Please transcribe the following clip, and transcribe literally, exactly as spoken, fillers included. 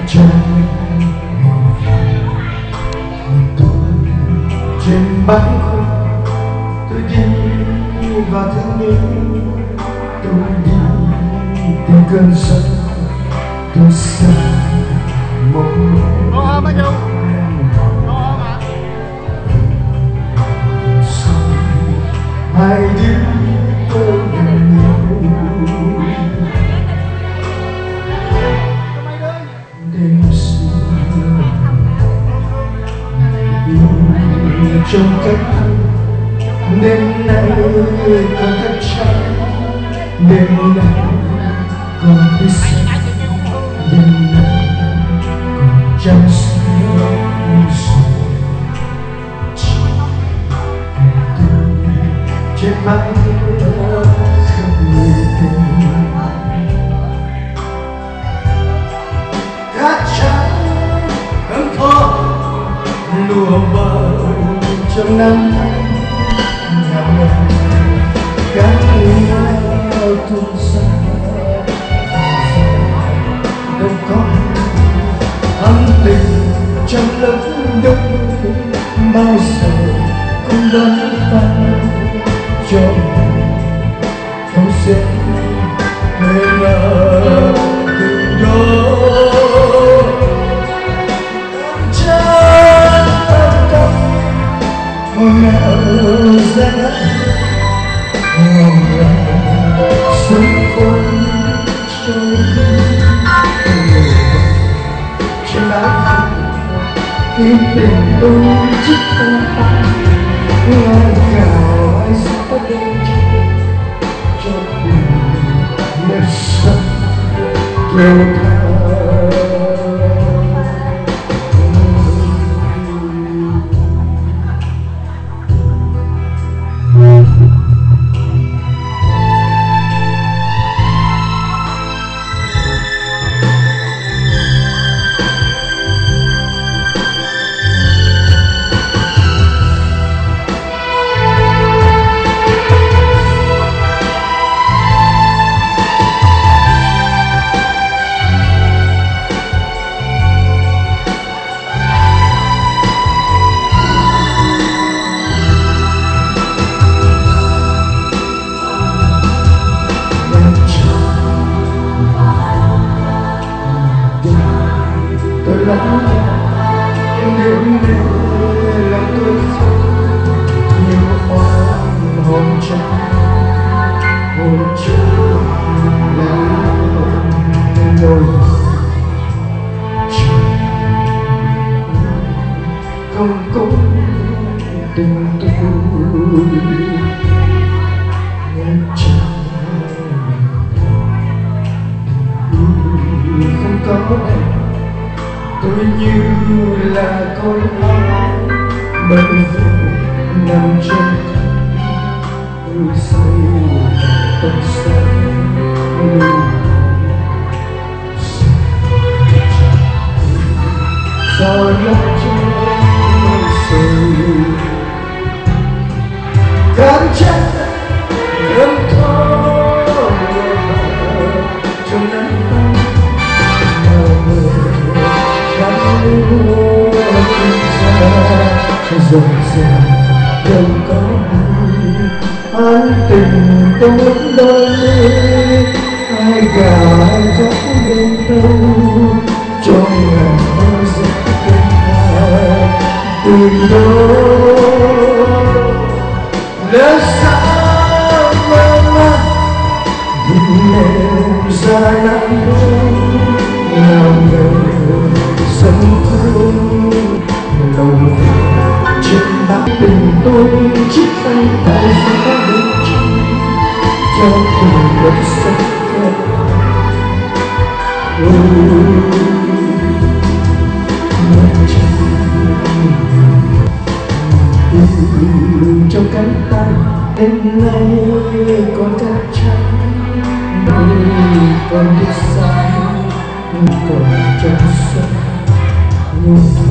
chân tôi trên bánh khô tôi đi và thương yêu tôi đi tìm cơn gió tôi xa một hai đứa tôi gần nhau đêm xưa yêu trong cánh thâm đêm nay còn thất trắng đêm nay còn đi xa đêm nay còn trăng sương trên vai không người tình cát trắng ấm thô lùa bờ trong nắng ngào ngạt cát nhau tuôn xa đâu có ấm tình trong lớp đông bao giờ cũng đón ta cho không sẽ ngây ngờ từ đó chân tâm hồn nào ra hồn nào sống khôn trong trên lá tim tình tôi chỉ không phải ngàn cào ai sẽ có đêm cho tình nếp sắt kêu tha. Đêm đêm lòng tôi nhiều oan hồn trắng hồn trắng là nỗi không có tình tôi nghe chẳng không có em tôi như là con ong bâng vâng nằm trên tôi say tâm sáng lưu sao lấp trong sầu cảm giác ấm thô trong nắng dần dần đừng có an tình tôi đây ai gào ai khóc bên đâu trong ngàn mơ giấc đêm hai từ đó lỡ xa mơ màng nhìn em ra nắng nào ngờ sân khấu lòng trên bát tình tôi chiếc tay tay sẽ bên chân cho từng đất sắc trong cánh tay đêm nay còn cát trắng đôi còn đi xa còn trong suốt